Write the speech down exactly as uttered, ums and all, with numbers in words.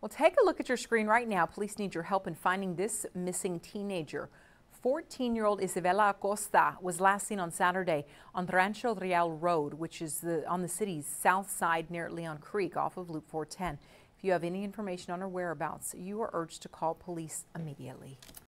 Well, take a look at your screen right now. Police need your help in finding this missing teenager. fourteen-year-old Izabella Acosta was last seen on Saturday on Rancho Real Road, which is the, on the city's south side near Leon Creek off of Loop four ten. If you have any information on her whereabouts, you are urged to call police immediately.